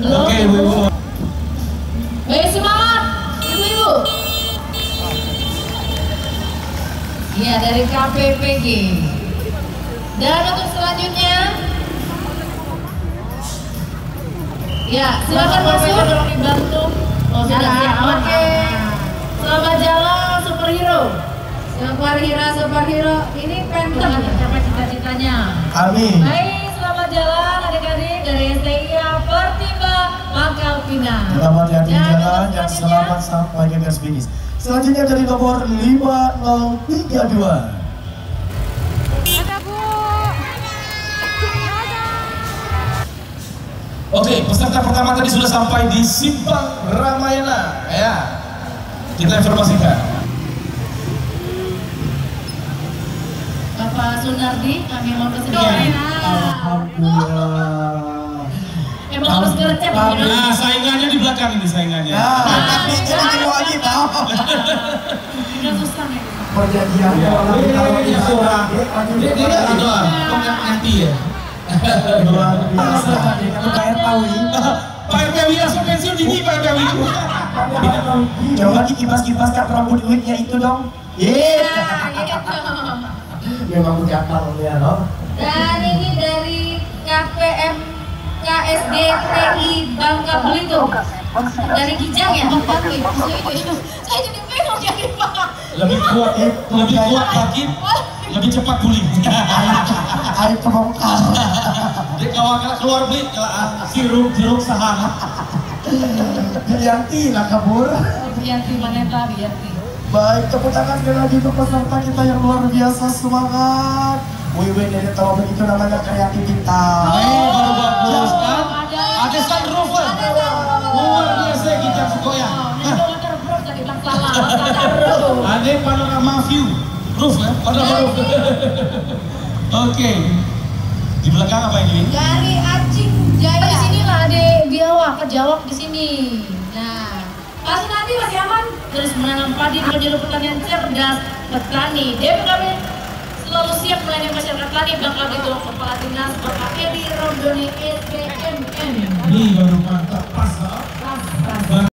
Oke, Ibu. Baik, semangat Ibu-ibu. Iya, dari KPPG. Dan untuk selanjutnya, ya silakan masuk. Tolong dibantu. Oh, sudah siap. Oke. Selamat jalan superhero. Superhero. Ini Phantom mencapai cita-citanya. Amin. Baik, selamat jalan adik-adik dari STIA Pertiba Pangkal Pinang. Selamat hati jalan dan selamat sampai ke garis finish. Selanjutnya dari nomor 5032. Oke, peserta pertama tadi sudah sampai di Simpang Ramayana. Ya, kita informasikan. Bapak Sunardi, kami mau kesediaan. Alhamdulillah. Emang harus gercep. Nah, saingannya di belakang ini saingannya. Tapi jadi mau lagi tahu. Udah susah nih. Perjanjian kalau itu Dia itu nanti ya. luar biasa. Itu bayar tahu Pak RT langsung pensiun dini Pak RT. Coba dikipas-kipaskan rambut duitnya itu dong. Memang udah apal ya loh. Dan ini dari KPM KSD TI Bangka Belitung. Dari Kijang ya? Saya jadi bingung jadi Pak. Lebih kuat bangkit, lebih cepat pulih. Air kebongkar. Jadi kalau keluar beli sirup saham. Bianti lah kabur. Bianti Maneta, Bianti. Baik, tepuk tangan sekali lagi untuk peserta kita yang luar biasa, semangat. Wih, dari tahu begitu namanya kreativitas. Baru bagus kan? Ada sunroof kan? Luar biasa kita Sekoya. Itu waterproof tadi bilang salah. Waterproof. Ada panorama view, roof ya, panorama roof. Oke, di belakang apa ini? Dari Acing Jaya. Di sini lah ada biawak, kejawab di sini. Nah, pas nanti masih aman. Terus menanam padi di jalur pertanian cerdas petani. DPKB selalu siap melayani masyarakat tani. Bangka Belitung Kepala Dinas Bapak Edi Romdoni SPMM. Ini baru mantap pas.